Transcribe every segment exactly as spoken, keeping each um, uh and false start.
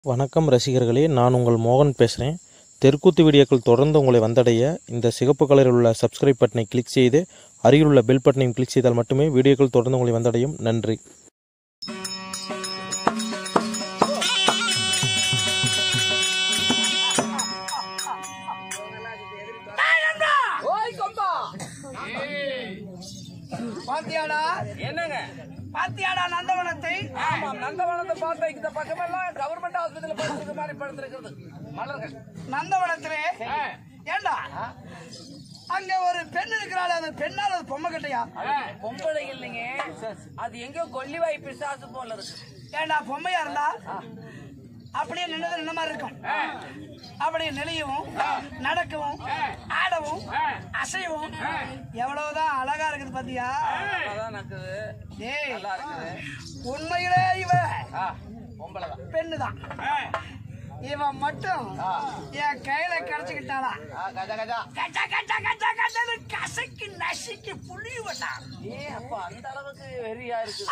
வணக்கம் ரசிகர்களே, நான் உங்கள் மோகன் பேசுகிறேன். தெருக்கூத்து வீடியோக்கள் தொடர்ந்து உங்களை வந்தடைய இந்த சிகப்பு கலரில் உள்ள சப்ஸ்கிரைப் பட்டனை கிளிக் செய்து அருகில் உள்ள பெல் பட்டனையும் கிளிக் செய்தால் மட்டுமே வீடியோக்கள் தொடர்ந்து உங்களை வந்தடையும். நன்றி. என்னங்க பாத்தியாடா நந்தவனத்தை? ஆமா, நந்தவனத்தை பார்த்தா இந்த பக்கமெல்லாம் கவர்மெண்ட் ஹாஸ்பிட்டல் படுத்துற மாதிரி படுத்துருக்கிறது மலர்கள். நந்தவனத்திலே ஏண்டா அங்க ஒரு பெண் இருக்கிறாள், அந்த பெண்ணால் அது பொம்மை கட்டையா? பொம்பளை இல்லைங்க, அது எங்கயோ கொல்லிவாய் பிசாசு போல இருக்கு. ஏண்டா பொம்மையா இருந்தா அப்படியே நின்னது நின்ன மாதிரி இருக்கும். அப்படியே நெளியவும் நடக்கவும் ஆடவும் அசையவும் எவ்வளவுதான் அழகா இருக்குது பாத்தியா? உண்மையிலே இவ பெண்ணுதான். இவன் மட்டும் என் கையில கிடைச்சுக்கிட்டாளா கசைக்கு நசிக்கு புளியுவா. அப்ப அந்த அளவுக்கு வெறியா இருக்கு.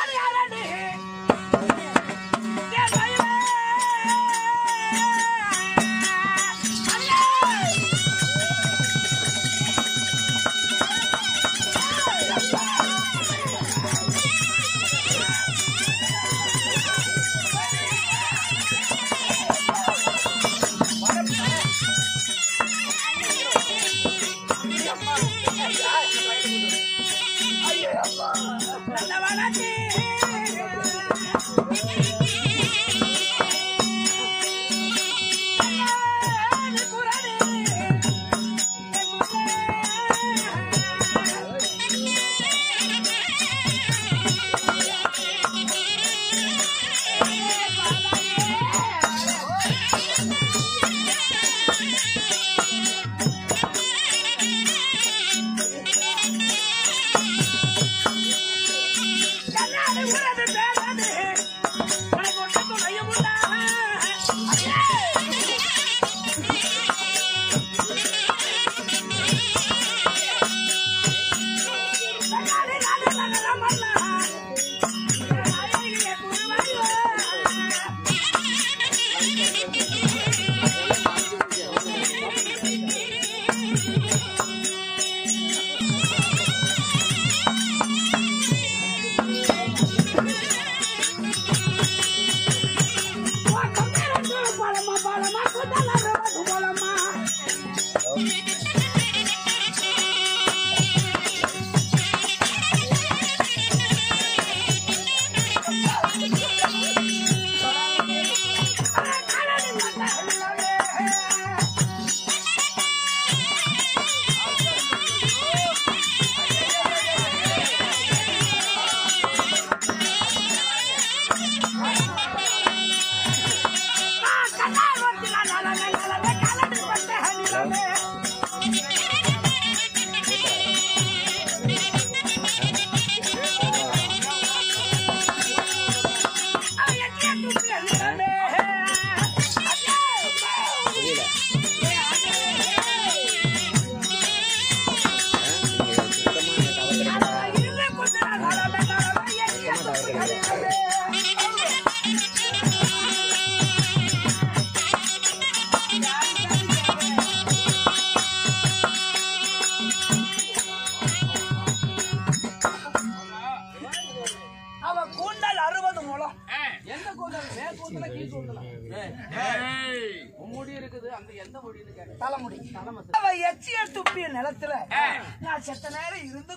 நிலத்துல நான் செத்த நேரம் இருந்து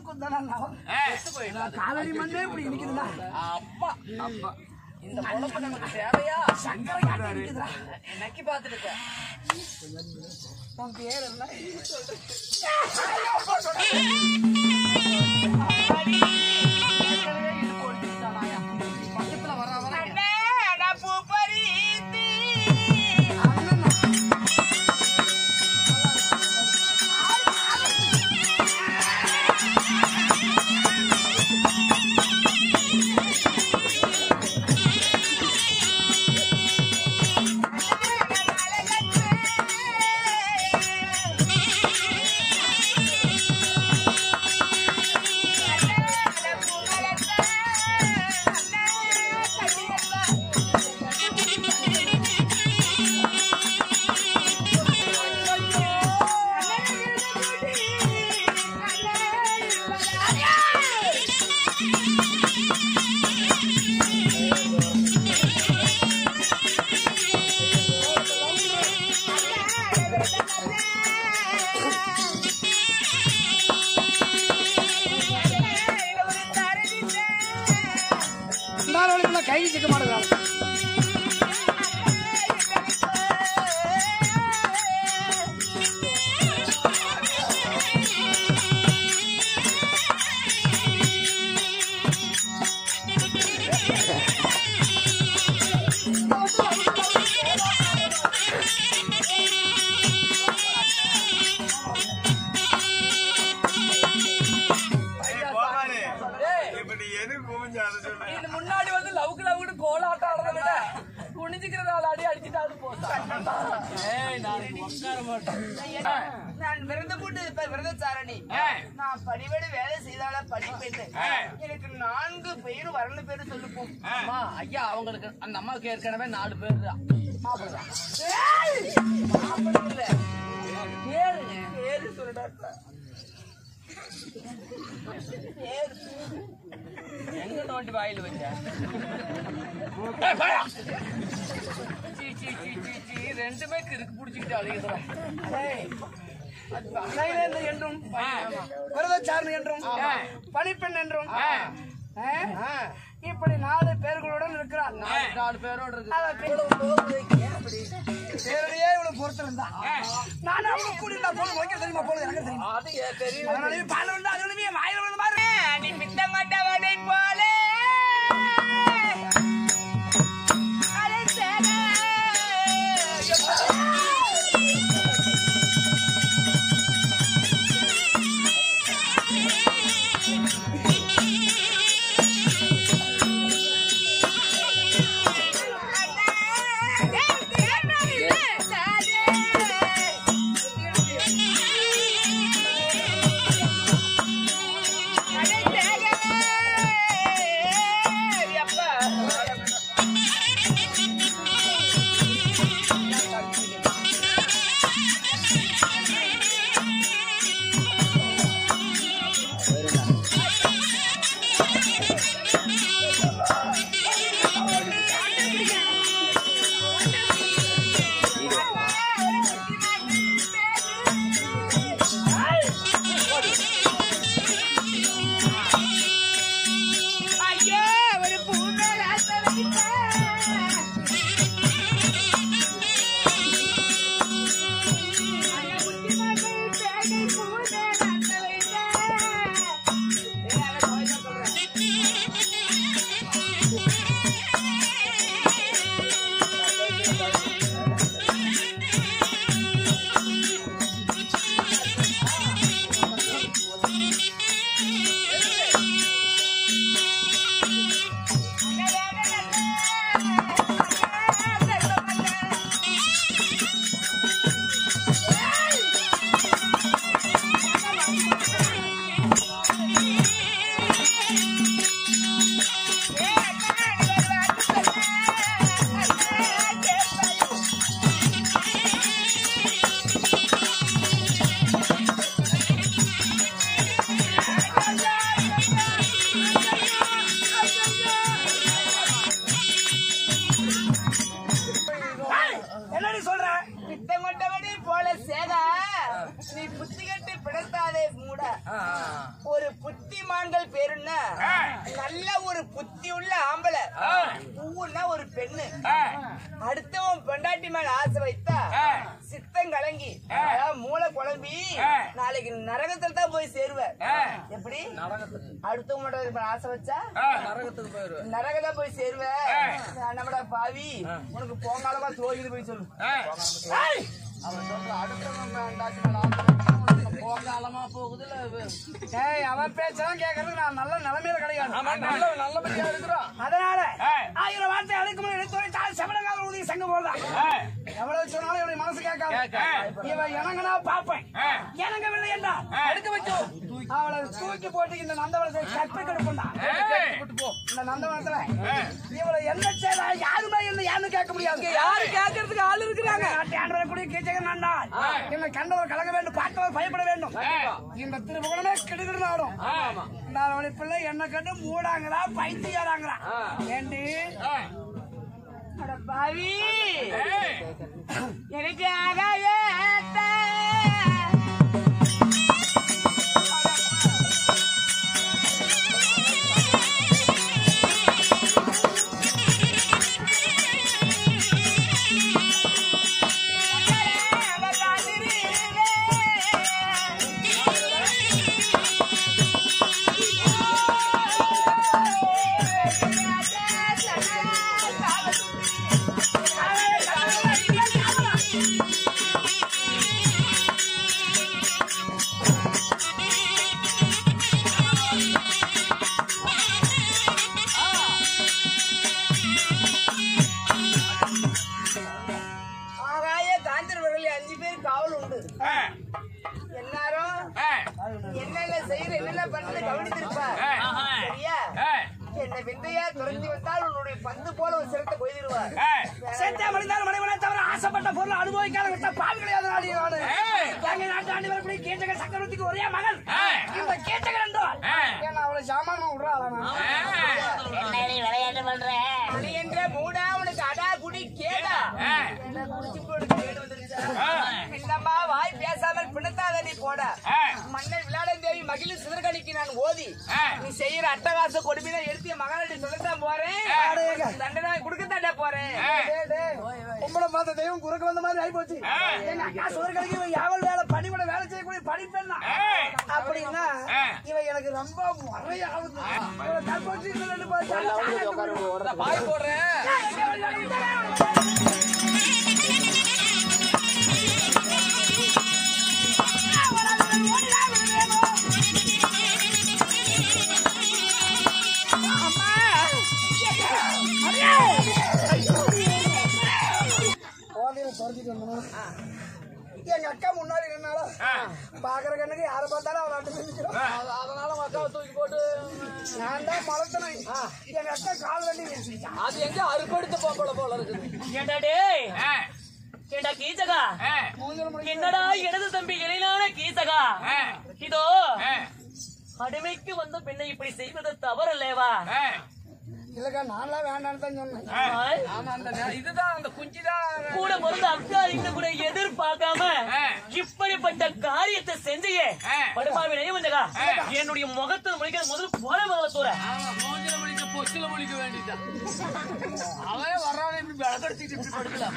காலடி மண்ணே இப்படி இருக்குதுன்னா அப்பா அப்பா இந்த பொழப்பு நமக்கு தேவையா? சங்கரை இருக்குதா நக்கி பாத்துட்டு உன் பேர் என்ன? பக்கத்துல வர வர வாங்கி சிக்க மாட்டேங்கிறாங்க. முன்னாடி வந்து லவுக்கு லவுக்கு கோலாட்டம் ஆடுறத விட குனிஞ்சுக்கிறதால அடி அடிச்சுட்டாலும் போட்டேன். நான் விரத போட்டு இப்ப விரதச்சாரணி. நான் படிவடி வேலை செய்தால படிப்பேன். எனக்கு நான்கு பேரு வரணும் பேரு சொல்லுப்போம். அம்மா ஐயா அவங்களுக்கு அந்த அம்மாவுக்கு ஏற்கனவே நாலு பேர் தான். பேரு சொல்லுடா. எங்க நோண்டி வாயில் வச்ச ரெண்டுமே கிறுக்கு பிடிச்சிக்கிட்டு அழுகிறோம். என்றும் விரதச்சாரணி என்றும் பணிப்பெண் என்றும் இப்படி நாலு பேர்களுடன் இருக்கிறார். நாலு பேரோட இருக்கு. பேரையே இவ்வளவு பொறுத்திருந்தா நான் அவங்க கூட போன வைக்க தெரியுமா போன எனக்கு தெரியுமா அது தெரியும். அதனால பால் வந்து அதனுடைய வாயில வந்து பாரு நீ பித்தங்கட்டவனை போல ஒரு புத்திமான்கள் பேருன்னா நல்ல ஒரு புத்தி உள்ள ஆம்பளை பூவுன்னா ஒரு பெண்ணு அடுத்தவன் பெண்டாட்டி மேல ஆசை வைத்தா சித்தம் கலங்கி மூளை குழம்பி நாளைக்கு நரகத்துல தான் போய் சேருவேன். எப்படி அடுத்தவங்க ஆசை வச்சா நரகத்துக்கு போயிருவேன், நரகதான் போய் சேருவேன். நம்மடா பாவி உனக்கு போங்காலமா தோகிது போய் சொல்லு. அவன் சொல்ற அடுத்தவங்க போகாலமா போகுதுல. அவன் பேச்செல்லாம் கேட்கறது நான் நல்ல நிலைமையில கிடையாது, நல்ல நல்லபடியா இருக்கிறோம். அதனால ஆயிரம் வார்த்தை அழைக்கும் எடுத்து செவனங்கால உதவி சங்க போடுதான். எவ்வளவு சொன்னாலும் இவனுடைய மனசு கேட்காது. இவன் இணங்கனா பாப்பேன், இணங்கவில்லை என்றா எடுக்க வச்சோம். அவளை தூக்கி போட்டு இந்த நந்தவனத்தை கற்பை கெடுப்பா. இந்த நந்தவனத்துல இவளை என்ன செய்யல யாருமே என்ன யாருன்னு கேட்க முடியாது. யாரு கேட்கறதுக்கு ஆள் இருக்கிறாங்க. கூடிய கீச்சகன் நண்டால் என்ன கண்டவர் கலங்க வேண்டும், பார்த்தவர் பயப்பட வேண்டும். இந்த திருமுகமே கிடுகிடு நாடும். நான் பிள்ளை என்ன கண்டு மூடாங்களா பைத்தியாராங்களா ஏண்டி பாவி எனக்கு ஆகாய கொண்டு எல்லாரும் என்னென்ன செய்யற என்னென்ன பண்றது கவனித்திருப்பா. சரியா? என்ன விந்தையா துரத்தி வந்தால் உன்னுடைய பந்து போல ஒரு சிரத்தை கொய்திருவார். செத்தே மனிதர் மனைவனை தவிர ஆசைப்பட்ட பொருள் அனுபவிக்காத விட்ட பாவி கிடையாது. நாடு நாடு நாட்டு ஆண்டு வரப்படி கீச்சக சக்கரவர்த்திக்கு ஒரே மகன் இந்த கீச்சகர் என்றால் அவளை சாமான விடுறா. விளையாட்டு பண்றேன் என்ற மூடா உனக்கு அடா குடி கேடா பின்னம்மா வாய் பேசாமல் பிணத்தாத நீ போட மன்னர் விளையாடன் தேவி மகிழ் சிதறகணிக்கு நான் ஓதி நீ செய்யற அட்டகாச கொடுமையை எடுத்து மகாநாட்டி சொல்லத்தான் போறேன். தண்டனை கொடுக்கத்தாண்டா போறேன். உங்களை பார்த்த தெய்வம் குறுக்க வந்த மாதிரி ஆகி போச்சு. எங்க அக்கா சிதறகணிக்கு இவன் யாவல் வேலை பணிவிட வேலை செய்யக்கூடிய படிப்பெண்ணா அப்படின்னா இவன் எனக்கு ரொம்ப முறையாவது பாய் போடுறேன். எங்க அக்கா முன்னாடி நின்னாலும் பாக்குற கண்ணுக்கு யாரை பார்த்தாலும் அவன் நாட்டு செஞ்சுக்கிறோம். அதனால உங்க அக்காவை தூக்கி போட்டு நான் தான் மலத்தனை எங்க அக்கா கால் வண்டி அது எங்க அறுப்படுத்த போல போல இருக்குது. கேட்டா கீச்சகா என்னடா எனது தம்பி இளைஞான கீச்சகா இதோ அடிமைக்கு வந்த பெண்ணை இப்படி செய்வது தவறல்லேவா? இல்லக்கா நான்லாம் வேண்டான்னு தான் சொன்னேன். இதுதான் அந்த குஞ்சிதான் கூட பிறந்த அக்கா இன்னும் கூட எதிர்பார்க்காம இப்படிப்பட்ட காரியத்தை செஞ்சையே படுபாவி நினைவந்தகா என்னுடைய முகத்தை முடிக்கிற முதல்ல போல முதல்ல தூர மூஞ்சில முடிக்க பொச்சில முடிக்க வேண்டியதான். அவன் வர்றான் இப்படி விளக்கடிச்சிட்டு இப்படி படுக்கலாம்.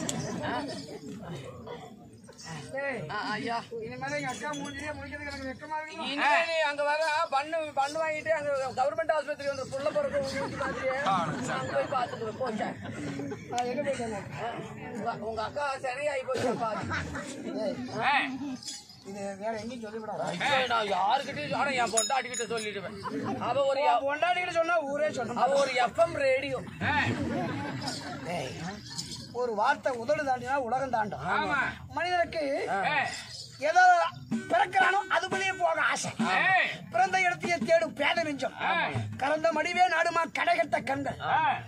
ஐயா இனிமேல எங்க அக்கா மூஞ்சிலே முடிக்கிறதுக்கு எனக்கு வெக்கமா இருக்கு. இனிமே நீ அங்க வர பண்ணு பண்ணு வாங்கிட்டு அங்க கவர்மெண்ட் ஆஸ்பத்திரி வந்து புள்ள பிறகு அங்க போய் பாத்துக்கோ. போச்சா எங்க போயிட்டாங்க உங்க அக்கா சரியாயி போச்சு பாரு. இது வேற எங்கேயும் சொல்லிவிடாது. நான் யாருக்கிட்டையும் ஆனா என் பொண்டாட்டிக்கிட்ட சொல்லிடுவேன். அவ ஒரு பொண்டாட்டிக்கிட்ட சொன்னா ஊரே சொன்ன அவ ஒரு எஃப்எம் ரேடியோ. ஒரு வார்த்தை உதடு தாண்டினா உலகம் தாண்டும். மனிதனுக்கு ஏதோ பிறக்கிறானோ அதுபடியே போக ஆசை. பிறந்த இடத்தையே தேடும் பேத நெஞ்சம். கறந்த மடிவே நாடுமா கடைகட்ட கண்கள்.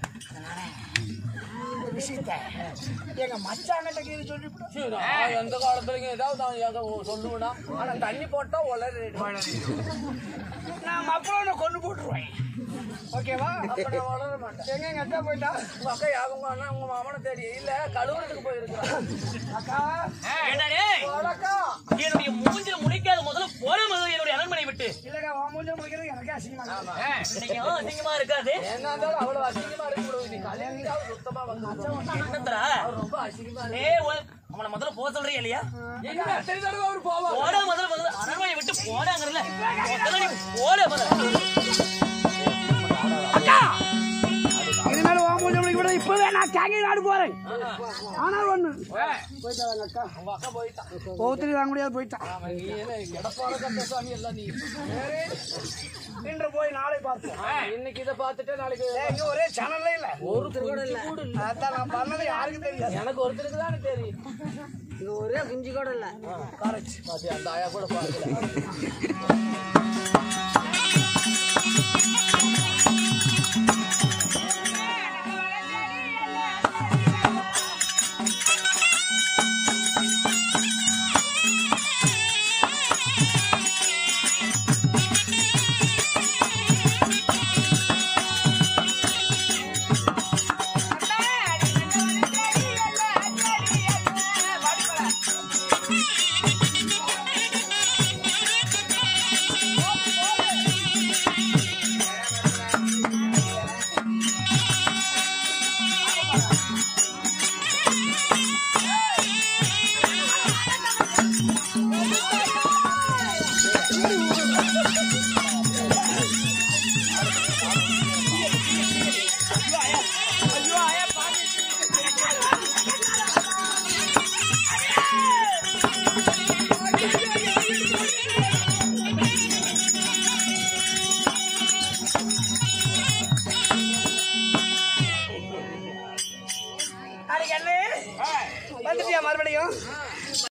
இந்த விஷயத்த எங்க மச்சாங்கிட்ட கீழே சொல்லிவிடும். எந்த காலத்துலயும் ஏதாவது சொல்லுவேனா ஆனா தண்ணி போட்டா உலரு. நான் மக்களை கொண்டு போட்டுருவேன். ஓகேவா? வளர மாட்டேன். எங்க எங்க அக்கா போயிட்டா உங்க அக்கா யாருங்க அண்ணா உங்க மாமனை தேடி இல்ல கழுவுறதுக்கு போயிருக்கான். அக்கா அக்கா என்னுடைய மூஞ்சில முடிக்காத முதல்ல போல முதல்ல என்னுடைய அரண்மனை விட்டு இல்லக்கா உன் மூஞ்ச முடிக்கிறது எனக்கே அசிங்கமா இன்னைக்கு அசிங்கமா இருக்காது. என்ன இருந்தாலும் அவ்வளவு அசிங்கமா இருக்கு. நீ கல்யாணம் சுத்தமா வந்து என்னத்தரா ரொம்ப அசிங்கமா ஏ அவனை முதல்ல போக சொல்றியா இல்லையா? எங்க அத்தனை தடவை அவர் போவார். போட முதல்ல முதல்ல அரண்மனை விட்டு போடாங்கறல முதல்ல நீ போட முதல்ல. அக்கா இனிமேல் உன் மூஞ்ச முடிக்க விட இப்பவே நான் கேங்கி நாடு போறேன். ஆனா ஒண்ணு போயிட்டாங்க அக்கா. உங்க அக்கா போயிட்டான். ஒவ்வொருத்தரும் வாங்க முடியாது போயிட்டான். எடப்பாட கட்ட சாமி எல்லாம் நீ இன்று போய் நாளை பார்ப்போம். இன்னைக்கு இதை பார்த்துட்டு நாளைக்கு இங்க ஒரே சேனல்ல இல்ல ஒரு கூட இல்ல. அதான் நான் பண்ணது யாருக்கும் தெரியாது. எனக்கு ஒருத்தருக்கு தானே தெரியும். இது ஒரே குஞ்சு கூட இல்ல. கரெக்ட். பாத்தியா அந்த ஆயா கூட பாக்கல. வந்துட்டியா மறுபடியும்?